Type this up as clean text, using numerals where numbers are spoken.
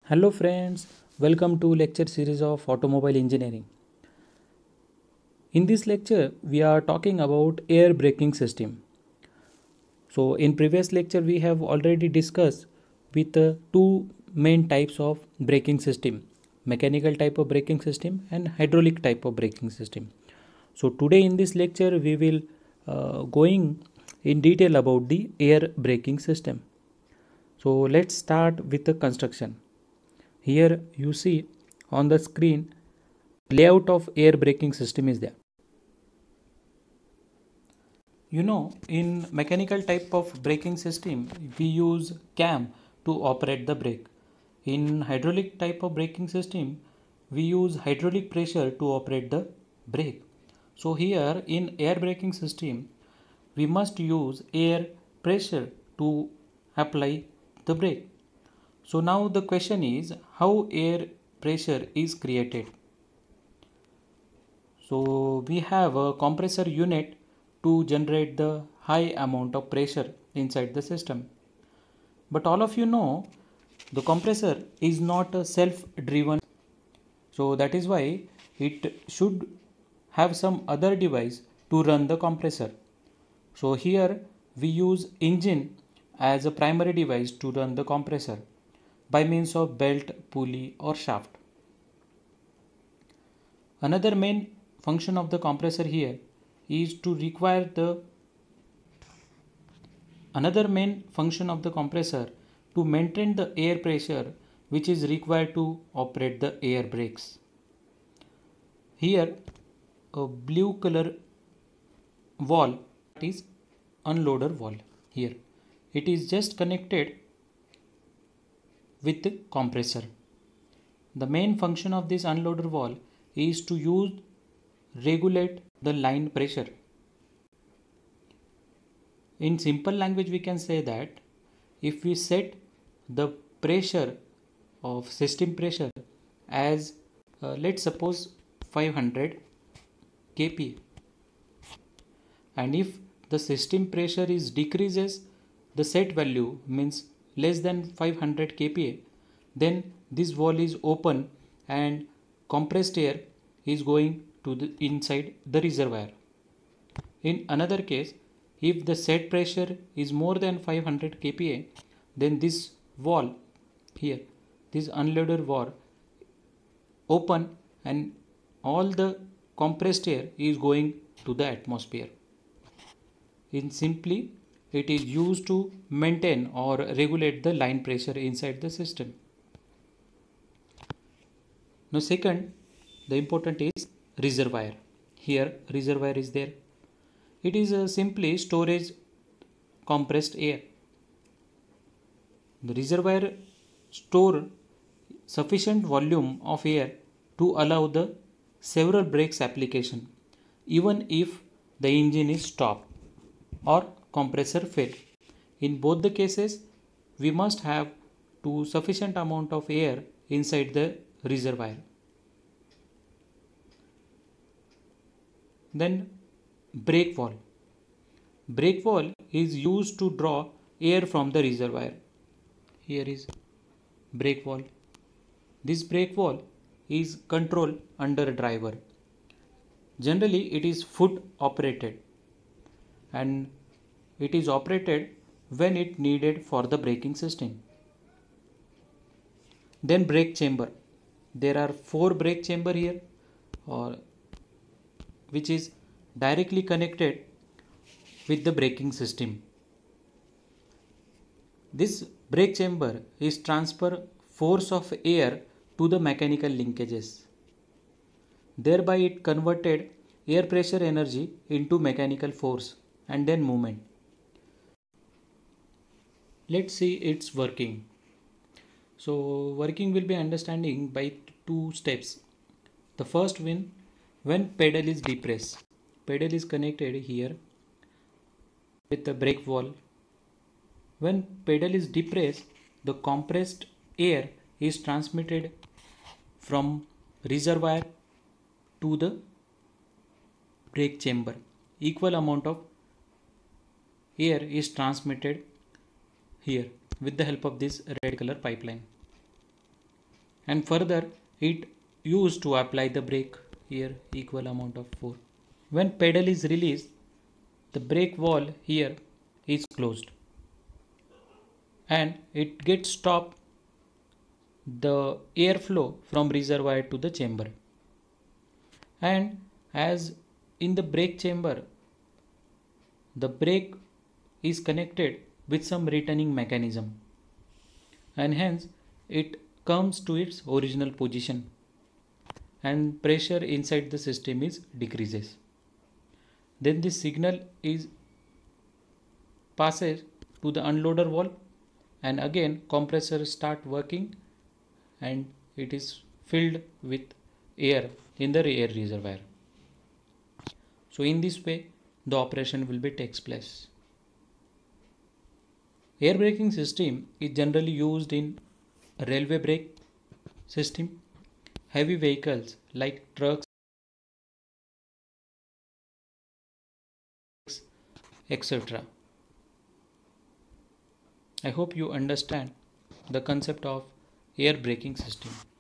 Hello friends, welcome to lecture series of automobile engineering. In this lecture we are talking about air braking system. So in previous lecture we have already discussed with two main types of braking system, mechanical type of braking system and hydraulic type of braking system. So today in this lecture we will going in detail about the air braking system. So let's start with the construction. Here you see on the screen layout of air braking system is there. In mechanical type of braking system we use cam to operate the brake. In hydraulic type of braking system we use hydraulic pressure to operate the brake. So here in air braking system we must use air pressure to apply the brake. So now the question is how air pressure is created. So we have a compressor unit to generate the high amount of pressure inside the system. But all of you know the compressor is not a self-driven. So that is why it should have some other device to run the compressor. So here we use engine as a primary device to run the compressor by means of belt, pulley or shaft. Another main function of the compressor here is to require the another main function of the compressor to maintain the air pressure which is required to operate the air brakes. Here a blue color valve is unloader valve. Here it is just connected with the compressor. The main function of this unloader valve is to regulate the line pressure. In simple language we can say that if we set the pressure of system pressure as let's suppose 500 kPa, and if the system pressure is decreases the set value means less than 500 kPa, then this valve is open and compressed air is going to the inside the reservoir. In another case, if the set pressure is more than 500 kPa, then this valve here, this unloader valve open and all the compressed air is going to the atmosphere. In simply, it is used to maintain or regulate the line pressure inside the system. Now second, the important is reservoir. Here reservoir is there. It is simply storage compressed air. The reservoir store sufficient volume of air to allow the several brakes application even if the engine is stopped or compressor failed. In both the cases we must have to sufficient amount of air inside the reservoir. Then brake valve. Brake valve is used to draw air from the reservoir. Here is brake valve. This brake valve is controlled under a driver. Generally it is foot operated and it is operated when it needed for the braking system. Then brake chamber. There are 4 brake chamber here which is directly connected with the braking system. This brake chamber is transfer force of air to the mechanical linkages. Thereby it converted air pressure energy into mechanical force and then movement. Let's see its working. So working will be understanding by 2 steps. The first when pedal is depressed. Pedal is connected here with the brake valve. When pedal is depressed, the compressed air is transmitted from reservoir to the brake chamber. Equal amount of air is transmitted here with the help of this red color pipeline. and further it used to apply the brake here equal amount of 4. When pedal is released, the brake valve here is closed and it gets stop the airflow from reservoir to the chamber. And as in the brake chamber, the brake is connected with some returning mechanism and hence it comes to its original position and pressure inside the system is decreases. Then this signal is passes to the unloader valve and again compressor start working and it is filled with air in the air reservoir. So in this way the operation will be takes place. Air braking system is generally used in railway brake system, heavy vehicles like trucks, etc. I hope you understand the concept of air braking system.